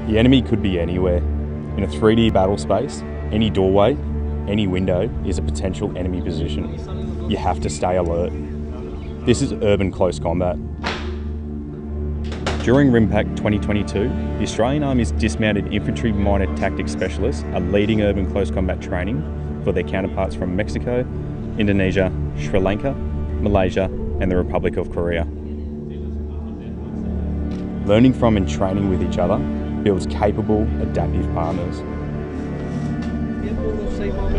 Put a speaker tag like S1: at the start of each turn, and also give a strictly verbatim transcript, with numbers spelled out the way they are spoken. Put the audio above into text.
S1: The enemy could be anywhere. In a three D battle space, any doorway, any window is a potential enemy position. You have to stay alert. This is urban close combat. During RIMPAC twenty twenty-two, the Australian Army's Dismounted Infantry Minor Tactics Specialists are leading urban close combat training for their counterparts from Mexico, Indonesia, Sri Lanka, Malaysia, and the Republic of Korea. Learning from and training with each other builds capable, adaptive partners.